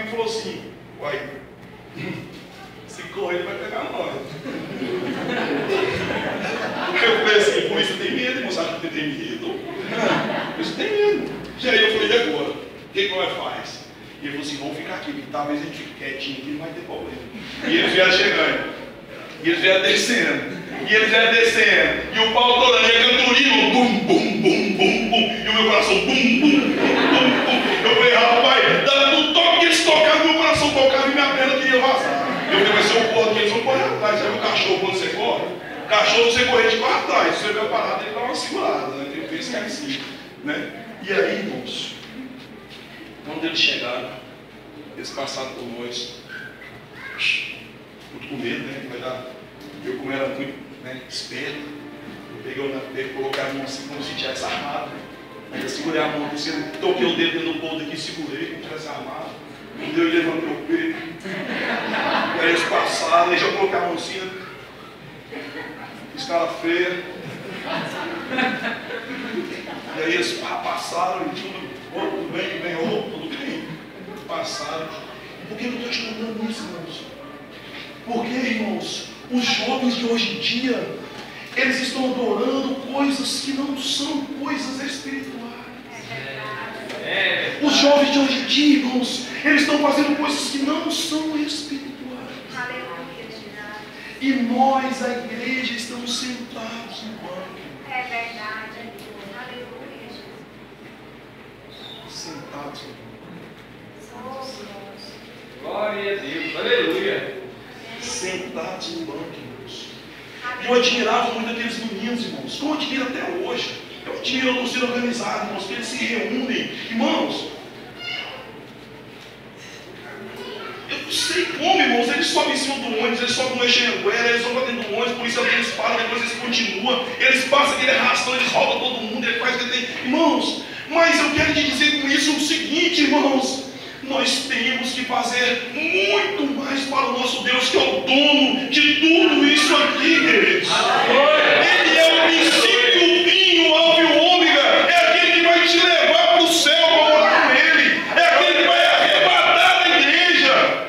e falou assim: uai, se correr ele vai pegar nós. Eu falei assim: por isso tem medo, irmão, sabe que tem medo? Por isso tem medo. E aí eu falei: e agora? O que nós faz? E ele falou assim: vamos ficar aqui, talvez a gente fique quietinho aqui, não vai ter problema. E eles vieram chegando, e eles vieram descendo. E eles vieram descendo, e o pau torando, e a cantoria, bum, bum, bum, bum, bum, e o meu coração, bum, bum, bum, bum, bum. Eu falei: rapaz, no toque que eles tocavam, meu coração tocava e minha perna queria vazar. Eu falei: mas se eu corro aqui, eles vão correr atrás. Sabe o cachorro quando você corre? O cachorro, você correr de corre atrás, se você vê a parada, ele dá uma segurada, né? Tem que ver se cai em cima, né? E aí, irmãos, quando eles chegaram, eles passaram por nós, muito com medo, né? Vai dar. Eu, como era muito, né, esperto, eu peguei, coloquei a mão assim como se tivesse armado. Aí eu segurei a mão, toquei o dedo no bolso aqui, segurei como se tivesse armado. Um Deus levantou o peito. E aí eles passaram, aí já coloquei a mão assim, escala feia. E aí eles passaram e tudo bem, tudo bem. Passaram. Por que eu estou te contando isso, irmãos? Porque, irmãos, os jovens de hoje em dia, eles estão adorando coisas que não são coisas espirituais. Os jovens de hoje em dia, irmãos, eles estão fazendo coisas que não são espirituais. E nós, a igreja, estamos sentados no banco. É verdade. Aleluia. Sentados no banco. Glória a Deus. Aleluia. Sentados no banco, irmãos. E eu admirava muito aqueles meninos, irmãos. Como eu admiro até hoje. Eu admiro a torcida organizada, irmãos, que eles se reúnem. Irmãos, eu não sei como, irmãos, eles sobem em cima do ônibus, eles sobem no Exanguera, eles vão para dentro do ônibus, por isso eles param, depois eles continuam, eles passam aquele arrastão, eles roubam todo mundo, ele faz o que tem. Irmãos, mas eu quero te dizer com isso o seguinte, irmãos. Nós temos que fazer muito mais para o nosso Deus, que é o dono de tudo isso aqui, queridos. Ele é o princípio, o fim, o alfa e o ômega. É aquele que vai te levar para o céu para morar com Ele. É aquele que vai arrebatar a igreja.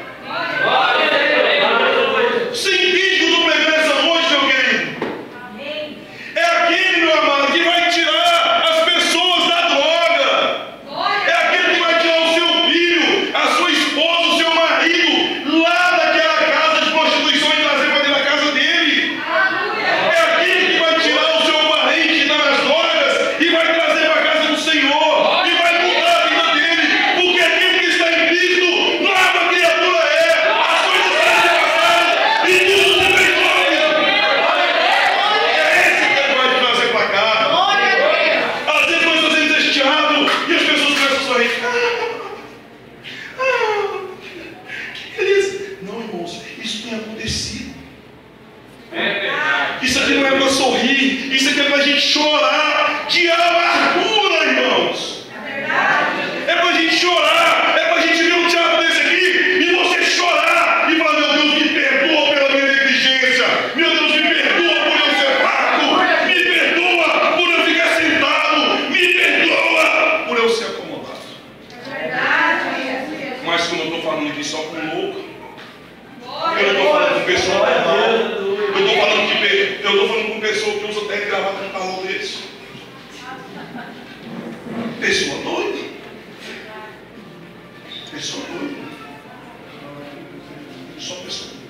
Você entende que eu estou pregando essa noite, meu querido? É aquele, meu amado, que vai tirar as pessoas da droga. É aquele que vai tirar o seu filho, a sua esposa, o seu marido, lá daquela casa de prostituição e trazer para dentro da casa dele. É aquele que vai tirar o seu parente que está nas drogas e vai trazer para a casa do Senhor e vai mudar a vida dele, porque aquele que está em Cristo, nova criatura é. As coisas estão se passaram e tudo se fez novo. É esse que ele vai te trazer para cá. Às vezes nós estamos angustiados e as pessoas começam a sorrir. Que beleza. Não, irmãos, isso tem acontecido. Isso aqui não é para sorrir, isso aqui é para a gente chorar de amargura, irmãos. É para a gente chorar, é para a gente ver um teatro desse aqui e você chorar e falar: meu Deus, me perdoa pela minha negligência, meu Deus, me perdoa por eu ser fraco, me perdoa por eu ficar sentado, me perdoa por eu ser acomodado. Mas como eu estou falando aqui só com louco, eu não estou falando com pessoa normal, eu estou falando com pessoa que usa até gravata no calor desse. Pessoa doida. Pessoa doida. Só pessoa doida.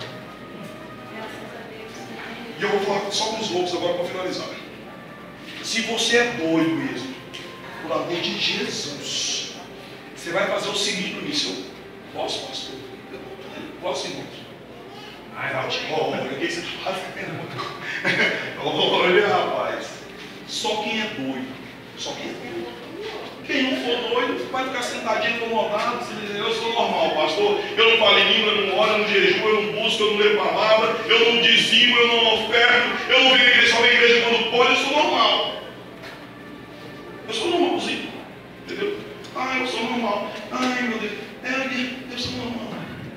E eu vou falar só com os loucos agora para finalizar. Se você é doido mesmo, por amor de Jesus, você vai fazer o seguinte no início. Posso, pastor? Posso, irmãos? Ai, olha, o que você está fazendo? Olha, rapaz. Só quem é doido. Só quem é doido. Quem não for doido vai ficar sentadinho, incomodado. Eu sou normal, pastor. Eu não falo em língua, eu não oro, eu não jejuo, eu não busco, eu não leio palavra, eu não dizimo, eu não oferto, eu não venho à igreja, só venho à igreja quando pode, eu sou normal. Eu sou normalzinho. Entendeu? Ah, eu sou normal. Ai, meu Deus. Eu sou normal.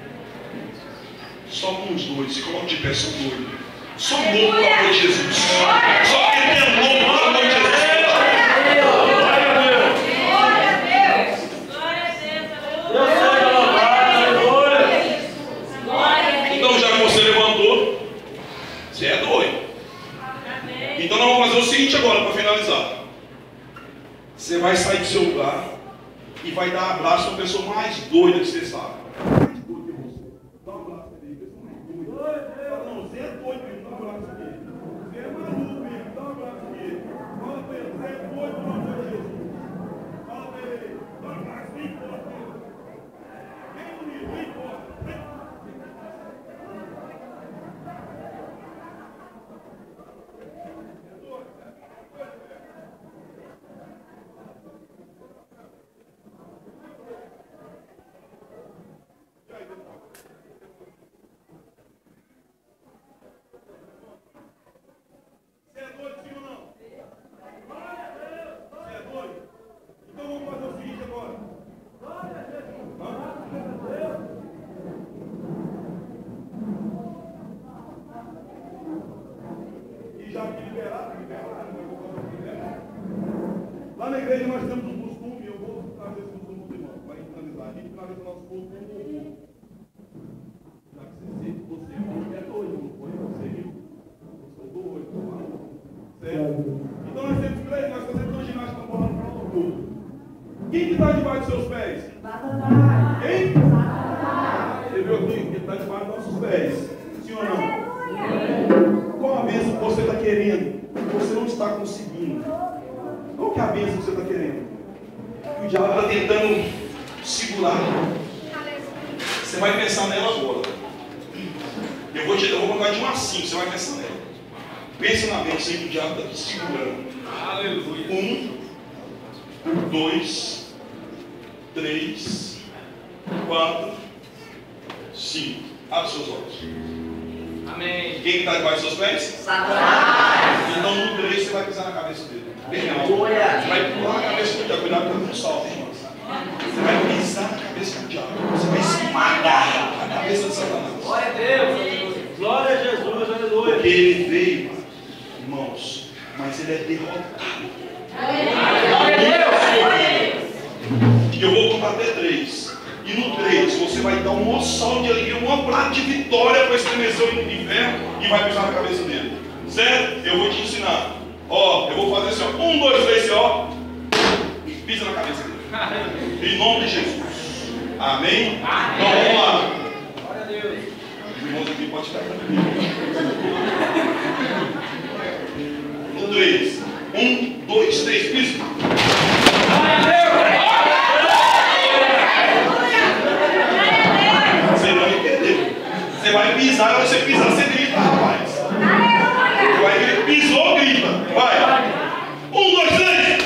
Só com os dois, se coloca de pé, sou doido. Sou louco pelo amor de Jesus. Só quem é louco pelo amor de Jesus. Glória a Deus. Glória a Deus. dar abraço a uma pessoa mais doida que você sabe. Mais doida que você. Dá um abraço pra ele, pessoa mais doida. Fala, não, você é doido mesmo, dá um abraço pra ele. Você é maluco mesmo, dá um abraço pra ele. Fala pra ele, você é doido, pelo amor de Jesus. Fala pra ele, dá um abraço, não importa. Vem comigo, não importa. Vem. Você é doido, sim ou não? Você é doido? Então vamos fazer o seguinte agora. E já que liberar. Lá na igreja nós temos um costume, eu vou trazer esse costume do irmão, para finalizar. A gente finaliza o nosso culto com um louvor. Já que você é doido, não foi? Você viu? Eu sou doido, tô maluco. Certo? Então nós temos três, nós fazemos uma ginástica bola no final do culto. Quem que está debaixo dos seus pés? Quem? Você viu aqui? Quem está debaixo dos nossos pés? Sim ou não? Qual a bênção que você está querendo? Que você não está conseguindo? Qual que é a bênção que você está querendo? Que o diabo está tentando segurar. Você vai pensar nela agora. Eu vou contar de 1 a 5, você vai pensar nela. Pensa na bênção que o diabo está te segurando. Aleluia. 1, 2, 3, 4, 5. Abre seus olhos. Amém. Quem está debaixo dos seus pés? Satanás. Então no 3 você vai pisar na cabeça dele. Bem alto. Você vai pular na cabeça do diabo. Cuidado para não salto, irmãos. Você vai pisar na cabeça do diabo. Você vai esmagar a cabeça de Satanás. Glória a Deus. Glória a Jesus. Aleluia. Porque ele veio, irmãos, mas ele é derrotado. Glória a Deus. E eu vou contar até 3. E no 3 você vai dar um moçal de alegria, uma prata de vitória para estremecer o inferno e vai pisar na cabeça dele. Certo? Eu vou te ensinar. Ó, eu vou fazer assim, ó. 1, 2, 3, ó. E pisa na cabeça dele. Em nome de Jesus. Amém? Então vamos lá. Glória a Deus. Os irmãos aqui podem ficar tranquilos. No 3. 1, 2, 3, pisa. Glória a Deus. Você não entendeu. Você vai pisar, quando você pisar, você grita, rapaz. Você vai gritar, pisou, grita. Vai. 1, 2, 3.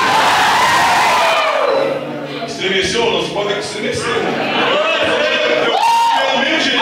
Estremeceu? Não se pode estremecer. Pelo mesmo jeito.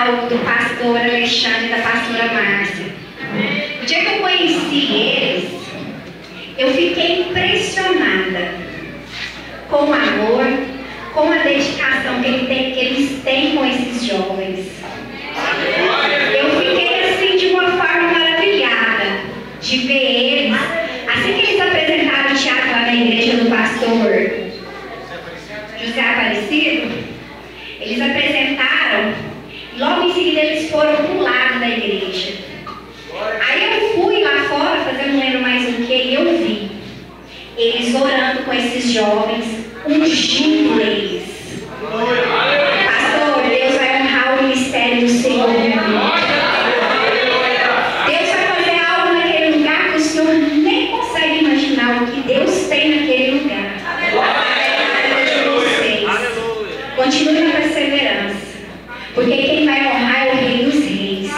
casal do pastor Alexandre e da pastora Márcia. O dia que eu conheci eles, eu fiquei impressionada com o amor, com a dedicação que eles têm com esses jovens. Eu fiquei assim de uma forma maravilhada de ver eles. Assim que eles apresentaram o teatro lá na igreja do pastor José Aparecido, eles apresentaram, logo em seguida eles foram para o lado da igreja. Aí eu fui lá fora, fazendo não lembro mais o que, e eu vi eles orando com esses jovens, ungindo eles. Pastor, Deus vai honrar o ministério do Senhor. Deus vai fazer algo naquele lugar que o Senhor nem consegue imaginar o que Deus tem naquele lugar. Continue na perseverança, porque quem vai honrar é o Rei dos Reis.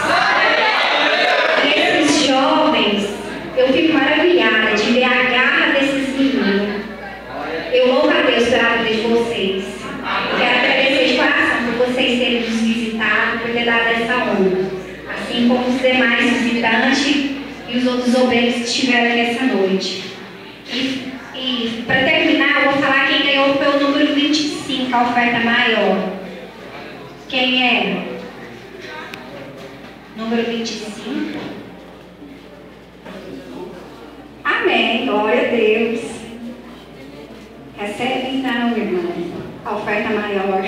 E esses jovens, eu fico maravilhada de ver a garra desses meninos. Eu louvo a Deus pela vida de vocês. Quero agradecer de coração por vocês terem nos visitado, por ter dado essa honra, assim como os demais visitantes e os outros obreiros que estiveram aqui essa noite. E para terminar, eu vou falar quem ganhou foi o número 25, a oferta maior. Quem é? Número 25. Amém, glória a Deus. Recebe então, irmão, a oferta maior.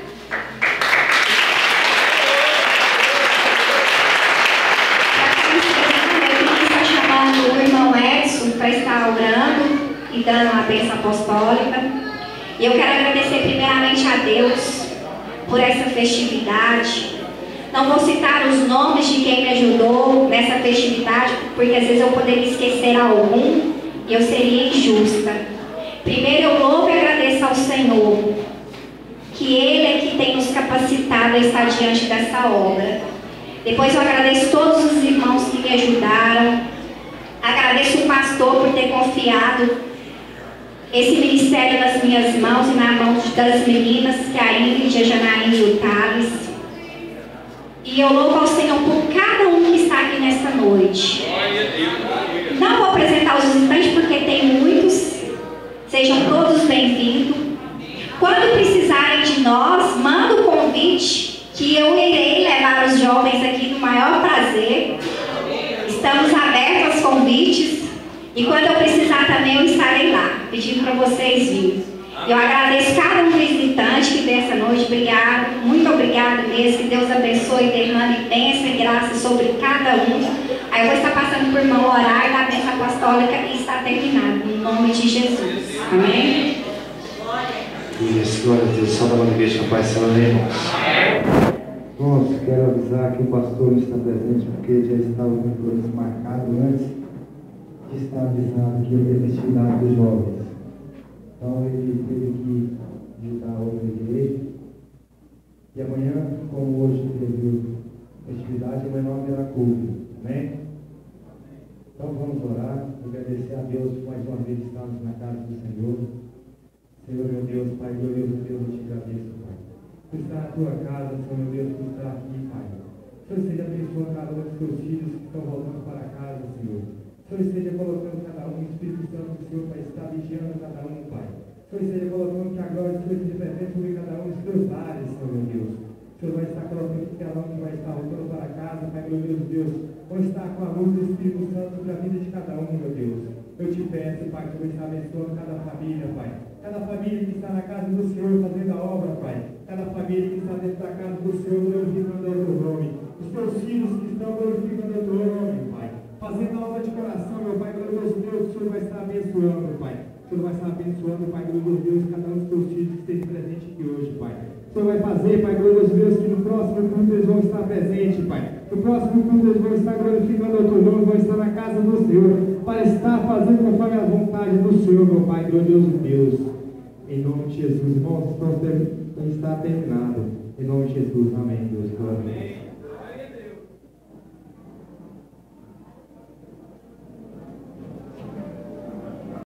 Está chamando o irmão Edson para estar orando e dando a bênção apostólica. E eu quero agradecer primeiramente a Deus por essa festividade. Não vou citar os nomes de quem me ajudou nessa festividade, porque às vezes eu poderia esquecer algum e eu seria injusta. Primeiro eu louvo e agradeço ao Senhor, que Ele é que tem nos capacitado a estar diante dessa obra. Depois eu agradeço todos os irmãos que me ajudaram. Agradeço o pastor por ter confiado esse ministério nas minhas mãos e na mão das meninas, que é a Ingrid, a Janaína e o Thales. E eu louvo ao Senhor por cada um que está aqui nesta noite. Não vou apresentar os visitantes porque tem muitos. Sejam todos bem-vindos. Quando precisarem de nós, manda o convite, que eu irei levar os jovens aqui no maior prazer. Estamos abertos aos convites. E quando eu precisar também, eu estarei lá, pedindo para vocês virem. Eu agradeço cada um visitante que veio essa noite. Obrigado, muito obrigado mesmo. Que Deus abençoe e derrame bênção e graça sobre cada um. Aí eu vou estar passando por irmão orar e dar a bênção apostólica e está terminado. Em nome de Jesus. Amém? Isso, glória a Deus. Salve a igreja, Pai, salve, irmãos. Irmãos, quero avisar que o pastor não está presente porque ele já estava com compromisso marcado antes de estar avisado que ia ter festividade dos jovens. Então ele teve que visitar outra igreja. E amanhã, como hoje teve festividade, amanhã não haverá culto. Amém? Então vamos orar, agradecer a Deus por mais uma vez estarmos na casa do Senhor. Senhor meu Deus, Pai glorioso Deus, eu te agradeço, Pai. Por estar na tua casa, Senhor meu Deus, por estar aqui, Pai. Senhor, esteja abençoando cada um dos teus filhos que estão voltando para casa, Senhor. Senhor, esteja colocando cada um no Espírito Santo do Senhor, Pai, está vigiando cada um, Pai. Senhor, esteja colocando que a glória do Senhor esteja presente sobre cada um dos teus lares, Senhor meu Deus. O Senhor vai estar colocando que cada um que vai estar voltando para casa, Pai glorioso Deus, vai estar com a luz do Espírito Santo sobre a vida de cada um, meu Deus. Eu te peço, Pai, que você está abençoando cada família, Pai. Cada família que está na casa do Senhor fazendo a obra, Pai. Cada família que está dentro da casa do Senhor glorificando o teu nome. Os teus filhos que estão glorificando o teu nome, Pai. Fazendo a obra de coração, meu Pai glorioso Deus, o Senhor vai estar abençoando, Pai. O Senhor vai estar abençoando, Pai glorioso Deus, cada um dos teus filhos que esteve presente aqui hoje, Pai. O Senhor vai fazer, Pai glorioso Deus, que no próximo culto eles vão estar presentes, Pai. No próximo culto eles vão estar glorificando o teu nome, vão estar na casa do Senhor, para estar fazendo conforme a vontade do Senhor, meu Pai glorioso Deus. Em nome de Jesus, irmãos, está terminado. Em nome de Jesus, amém, Deus. Amém.